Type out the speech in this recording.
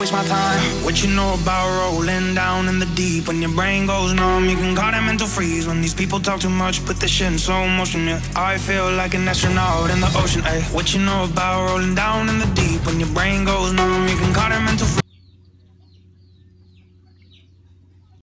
Waste my time. What you know about rolling down in the deep? When your brain goes numb, you can call that mental freeze. When these people talk too much, put the shit in slow motion, yeah. I feel like an astronaut in the ocean, ayy. What you know about rolling down in the deep? When your brain goes numb, you can call that mental freeze.